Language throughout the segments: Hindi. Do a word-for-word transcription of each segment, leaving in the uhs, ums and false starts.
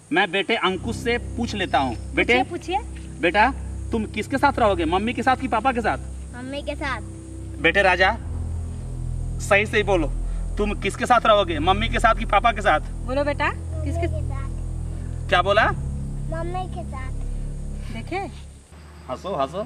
मैं बेटे अंकुश से पूछ लेता हूँ। बेटे पूछिए। बेटा तुम किसके साथ रहोगे, मम्मी के साथ कि पापा के साथ? मम्मी के साथ। बेटे राजा सही से ही बोलो, तुम किसके साथ रहोगे, मम्मी के साथ कि पापा के साथ? बोलो बेटा किसके साथ? क्या बोला? मम्मी के साथ। देखे हंसो हंसो।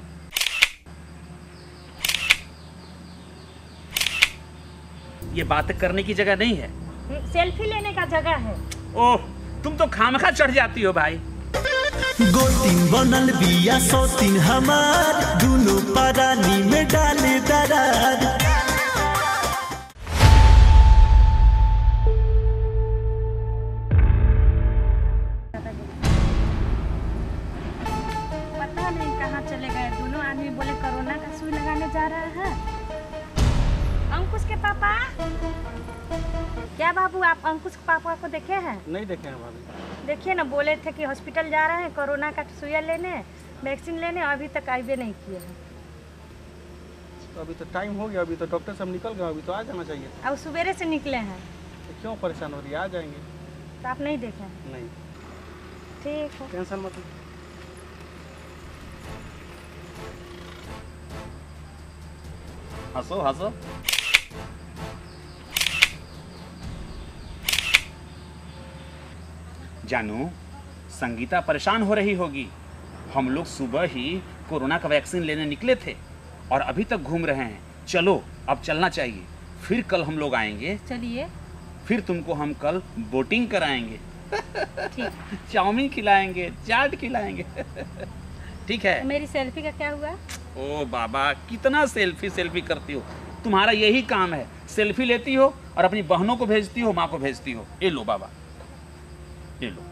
ये बात करने की जगह नहीं है, सेल्फी लेने का जगह है। ओह तुम तो खामखा चढ़ जाती हो भाई। गोतिन बनल बिया सोतिन हमार, दोनों परानी में डाले दरार। पता नहीं कहाँ चले गए दोनों आदमी, बोले कोरोना का सुई लगाने जा रहा है। अंकुश के पापा, क्या बाबू आप अंकुश के पापा को देखे हैं? नहीं देखे हैं भाभी। देखिए ना, बोले थे कि हॉस्पिटल जा रहे हैं कोरोना का सुइया लेने, वैक्सीन लेने, अभी तक आइए नहीं किए हैं। तो अभी तो टाइम हो गया, अभी तो डॉक्टर साहब निकल गए, अभी तो आ जाना चाहिए। अब सवेरे से निकले हैं तो क्यों परेशान हो रही है, आ जाएंगे। तो आप नहीं देखे? नहीं ठीक है, टेंशन मत लो। हंसो हंसो। जानू संगीता परेशान हो रही होगी, हम लोग सुबह ही कोरोना का वैक्सीन लेने निकले थे और अभी तक घूम रहे हैं। चलो अब चलना चाहिए, फिर कल हम लोग आएंगे। चलिए। फिर तुमको हम कल बोटिंग कराएंगे, ठीक। चाउमीन खिलाएंगे, चाट खिलाएंगे। ठीक है। तो मेरी सेल्फी का क्या हुआ? ओ बाबा कितना सेल्फी सेल्फी करती हो, तुम्हारा यही काम है, सेल्फी लेती हो और अपनी बहनों को भेजती हो, माँ को भेजती हो। ये लो बाबा, ये लो।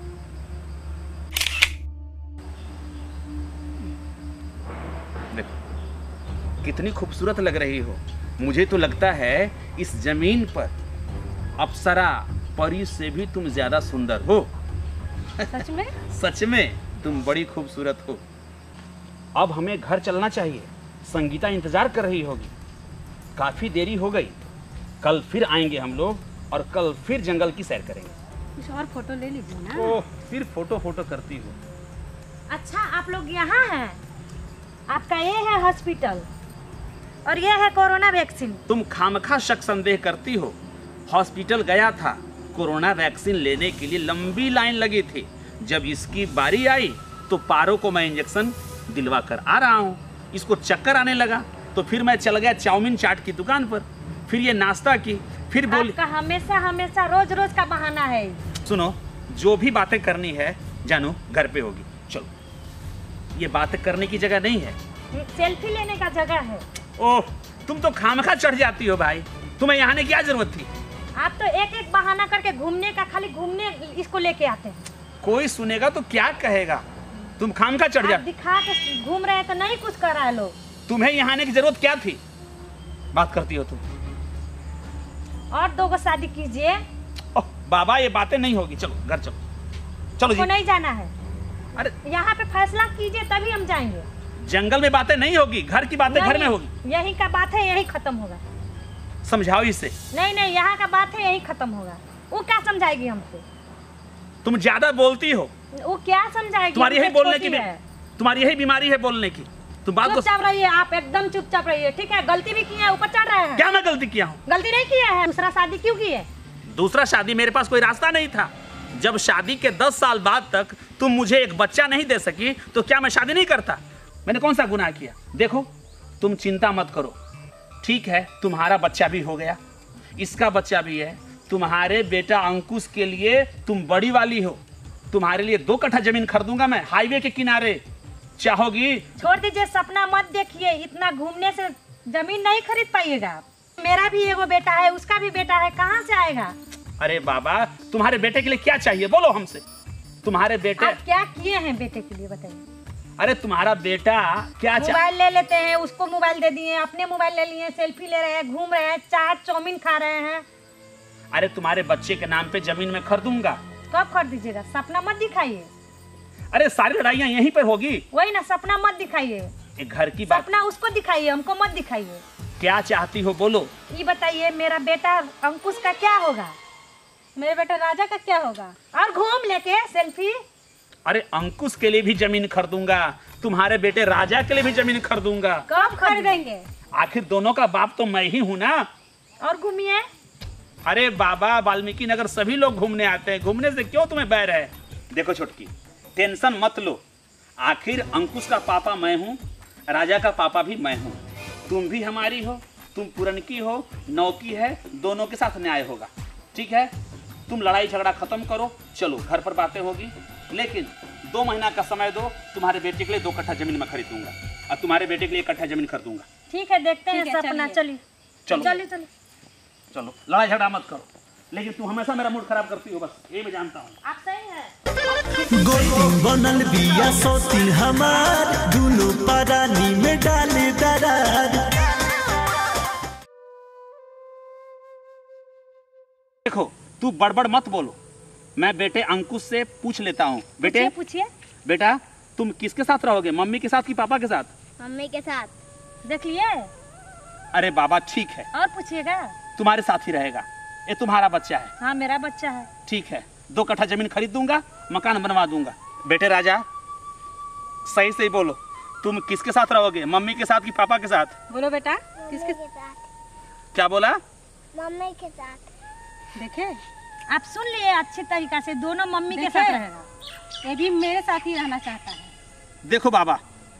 देखो कितनी खूबसूरत लग रही हो। मुझे तो लगता है इस जमीन पर अप्सरा परी से भी तुम ज्यादा सुंदर हो। सच में? सच में तुम बड़ी खूबसूरत हो। अब हमें घर चलना चाहिए, संगीता इंतजार कर रही होगी, काफी देरी हो गई। कल फिर आएंगे हम लोग और कल फिर जंगल की सैर करेंगे। कुछ और फोटो ले लीजिए ना। ओह फिर फोटो फोटो करती हो। अच्छा आप लोग यहाँ हैं, आपका ये है हॉस्पिटल और ये है कोरोना वैक्सीन। तुम खामखा शक संदेह करती हो। हॉस्पिटल गया था, कोरोना वैक्सीन लेने के लिए लंबी लाइन लगी थी। जब इसकी बारी आई तो पारो को मैं इंजेक्शन दिलवा कर आ रहा हूँ। इसको चक्कर आने लगा तो फिर मैं चल गया चाउमीन चाट की दुकान पर, फिर ये नाश्ता की, फिर बोली। आपका हमेशा हमेशा रोज रोज का बहाना है। सुनो, जो भी बातें करनी है जानू घर पे होगी। चलो, ये बातें करने की जगह नहीं है, सेल्फी लेने का जगह है। ओह तुम तो खामखा चढ़ जाती हो भाई, तुम्हें यहाँ आने की क्या जरूरत थी? आप तो एक एक बहाना करके घूमने का, खाली घूमने इसको लेके आते हैं। कोई सुनेगा तो क्या कहेगा, तुम खामखा चढ़ जा। दिखा के घूम रहे हैं तो नहीं कुछ कर रहा है लोग। तुम्हें यहाँ आने की जरूरत क्या थी, बात करती हो तुम। और दो गो शादी कीजिए। ओह बाबा ये बातें नहीं होगी, चलो घर चलो। चलो जी। को नहीं जाना है, अरे यहाँ पे फैसला कीजिए तभी हम जाएंगे। जंगल में बातें नहीं होगी, घर की बातें घर में होगी। यही का बात है, यही खत्म होगा। समझाओ इसे। नहीं नहीं, यहाँ का बात है, यही खत्म होगा। वो क्या समझाएगी हमसे? तुम ज्यादा बोलती हो। वो क्या समझाएगी? तुम्हारी यही बोलने की, है। तुम्हारी यही बीमारी है बोलने की। तुम बात को चुपचाप रहिए, आप एकदम चुपचाप रहिए, ठीक है? गलती भी किया है, ऊपर चढ़ रहे हैं। क्या मैं गलती किया हूँ? गलती नहीं किया है। दूसरा शादी क्यों की है? दूसरा शादी, मेरे पास कोई रास्ता नहीं था। जब शादी के दस साल बाद तक तुम मुझे एक बच्चा नहीं दे सकी तो क्या मैं शादी नहीं करता? मैंने कौन सा गुनाह किया? देखो तुम चिंता मत करो, ठीक है? तुम्हारा बच्चा भी हो गया, इसका बच्चा भी है। तुम्हारे बेटा अंकुश के लिए तुम बड़ी वाली हो, तुम्हारे लिए दो कट्ठा जमीन खरीदूंगा मैं हाईवे के किनारे। चाहोगी? छोड़ दीजिए, सपना मत देखिए। इतना घूमने से जमीन नहीं खरीद पाइएगा। मेरा भी एगो बेटा है, उसका भी बेटा है, कहाँ से आएगा? अरे बाबा तुम्हारे बेटे के लिए क्या चाहिए बोलो हमसे। तुम्हारे बेटे आप क्या किए हैं बेटे के लिए बताइए? अरे तुम्हारा बेटा क्या चाहिए? मोबाइल ले लेते हैं, उसको मोबाइल दे दिए, अपने मोबाइल ले लिए, सेल्फी ले रहे हैं, घूम रहे हैं, चाट चाउमीन खा रहे हैं। अरे तुम्हारे बच्चे के नाम पे जमीन में खरीदूंगा। कब खरीद दीजिएगा? सपना मत दिखाइए। अरे सारी लड़ाइयाँ यहीं पर होगी। वही ना, सपना मत दिखाइए। एक घर की बात। सपना उसको दिखाइए, हमको मत दिखाइए। क्या चाहती हो बोलो? ये बताइए, मेरा बेटा अंकुश का क्या होगा? मेरे बेटा राजा का क्या होगा? और घूम लेके सेल्फी। अरे अंकुश के लिए भी जमीन खरीदूंगा, तुम्हारे बेटे राजा के लिए भी जमीन खरीदूंगा। कब खरीदेंगे? आखिर दोनों का बाप तो मैं ही हूँ ना। और घूमिए। अरे बाबा, वाल्मीकि नगर सभी लोग घूमने आते हैं, घूमने से क्यों तुम्हें बैर है? देखो छोटकी, टेंशन मत लो। आखिर अंकुश का पापा मैं हूँ, राजा का पापा भी मैं हूँ। तुम भी हमारी हो, तुम पुरनकी हो, नौकी है, दोनों के साथ न्याय होगा। ठीक है, तुम लड़ाई झगड़ा खत्म करो, चलो घर पर बातें होगी। लेकिन दो महीना का समय दो, तुम्हारे बेटे के लिए दो कट्ठा जमीन मैं खरीदूंगा और तुम्हारे बेटे के लिए एक कट्ठा जमीन खरीदूंगा। ठीक है, देखते हैं सपना। चलिए चलो चलिए चलिए चलो, लड़ाई झगड़ा मत करो। लेकिन तू हमेशा मेरा मूड खराब करती हो, बस ये मैं जानता हूँ। आप सही है। गोतिन बनल बिया सोतिन हमार, दुनो परानी में डाले दरार। देखो, तू बड़बड़ मत बोलो, मैं बेटे अंकुश से पूछ लेता हूँ। बेटे पूछिए। बेटा, तुम किसके साथ रहोगे, मम्मी के साथ कि पापा के साथ? मम्मी के साथ। देख लिए। अरे बाबा ठीक है, और पूछिएगा। तुम्हारे साथ ही रहेगा, ये तुम्हारा बच्चा है। हाँ, मेरा बच्चा है। ठीक है, दो कट्ठा जमीन खरीद दूंगा, मकान बनवा दूंगा। बेटे राजा, सही से ही बोलो, तुम किसके साथ रहोगे, मम्मी के साथ कि पापा के साथ? बोलो बेटा। मम्मी के साथ। क्या बोला? मम्मी के साथ। देखे, आप सुन लिए अच्छी तरीका से, दोनों मम्मी के साथ रहेगा। ये भी मेरे साथ ही रहना चाहता है। देखो बाबा,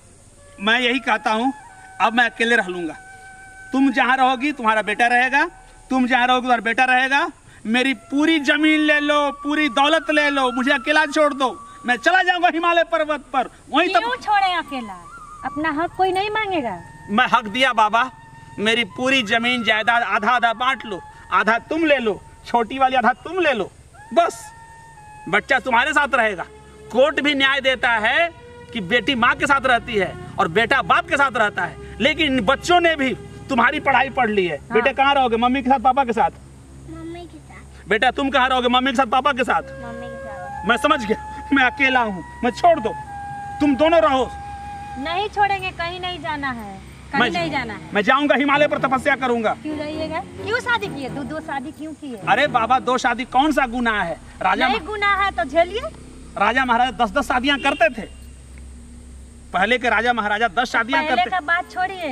मैं यही कहता हूँ, अब मैं अकेले रह लूंगा। तुम जहाँ रहोगी तुम्हारा बेटा रहेगा, तुम जहाँ रहोगे तुम्हारा बेटा रहेगा। मेरी पूरी जमीन ले लो, पूरी दौलत ले लो, मुझे अकेला छोड़ दो, मैं चला जाऊंगा हिमालय पर्वत पर। वहीं क्यों छोड़े अकेला? अपना हक कोई नहीं मांगेगा। मैं हक दिया बाबा, मेरी पूरी जमीन जायदाद आधा आधा बांट लो, आधा तुम ले लो, छोटी वाली आधा तुम ले लो, बस बच्चा तुम्हारे साथ रहेगा। कोर्ट भी न्याय देता है कि बेटी माँ के साथ रहती है और बेटा बाप के साथ रहता है, लेकिन इन बच्चों ने भी तुम्हारी पढ़ाई पढ़ ली है। हाँ। बेटे कहाँ रहोगे, मम्मी के साथ पापा के साथ? मम्मी के साथ। बेटा तुम कहाँ रहोगे, मम्मी के साथ पापा के साथ? मम्मी के साथ। मैं समझ गया, मैं अकेला हूँ, मैं छोड़ दो, तुम दोनों रहो। नहीं छोड़ेंगे, कहीं नहीं जाना है, कहीं मैं, नहीं जाना है। मैं जाऊंगा हिमालय पर तपस्या करूंगा। क्यों जाइएगा? क्यों शादी किए? दो दो शादी क्यों किए? अरे बाबा, दो शादी कौन सा गुनाह है? राजा नहीं गुनाह है तो झेलिए। राजा महाराजा दस दस शादियां करते थे, पहले के राजा महाराजा दस शादियां करते। पहले का बात छोड़िए।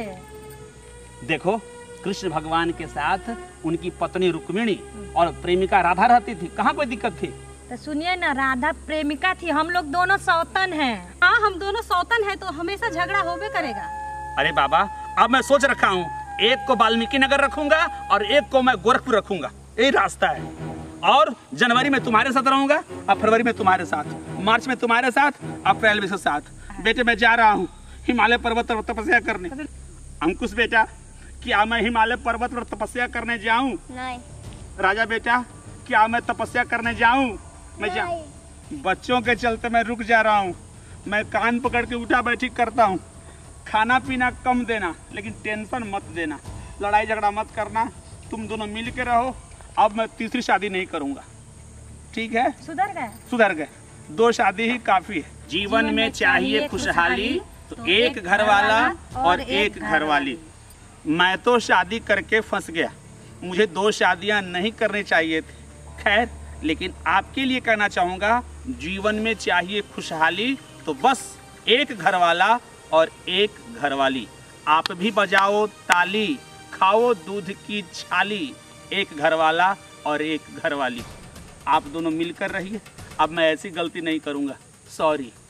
देखो, कृष्ण भगवान के साथ उनकी पत्नी रुक्मिणी और प्रेमिका राधा रहती थी, कहाँ कोई दिक्कत थी? तो सुनिए ना, राधा प्रेमिका थी, हम लोग दोनों सौतन हैं। हाँ, हम दोनों सौतन हैं तो हमेशा झगड़ा होबे करेगा। अरे बाबा, अब मैं सोच रखा हूँ, एक को वाल्मीकि नगर रखूंगा और एक को मैं गोरखपुर रखूंगा, यही रास्ता है। और जनवरी में तुम्हारे साथ रहूंगा और फरवरी में तुम्हारे साथ, मार्च में तुम्हारे साथ, अप्रैल में साथ। बेटे मैं जा रहा हूँ हिमालय पर्वत पर तपस्या करने। अंकुश बेटा, क्या मैं हिमालय पर्वत पर तपस्या करने जाऊँ? नहीं। राजा बेटा, क्या मैं तपस्या करने जाऊँ? मैं जा बच्चों के चलते मैं रुक जा रहा हूँ, मैं कान पकड़ के उठा बैठी करता हूँ। खाना पीना कम देना, लेकिन टेंशन मत देना, लड़ाई झगड़ा मत करना, तुम दोनों मिल के रहो। अब मैं तीसरी शादी नहीं करूंगा, ठीक है? सुधर गए? सुधर गए, दो शादी ही काफी है। जीवन में चाहिए खुशहाली तो एक घर वाला और एक घर वाली। मैं तो शादी करके फंस गया, मुझे दो शादियां नहीं करनी चाहिए थी। खैर, लेकिन आपके लिए कहना चाहूंगा, जीवन में चाहिए खुशहाली तो बस एक घर वाला और एक घरवाली। आप भी बजाओ ताली, खाओ दूध की छाली, एक घरवाला और एक घरवाली। आप दोनों मिलकर रहिए, अब मैं ऐसी गलती नहीं करूँगा, सॉरी।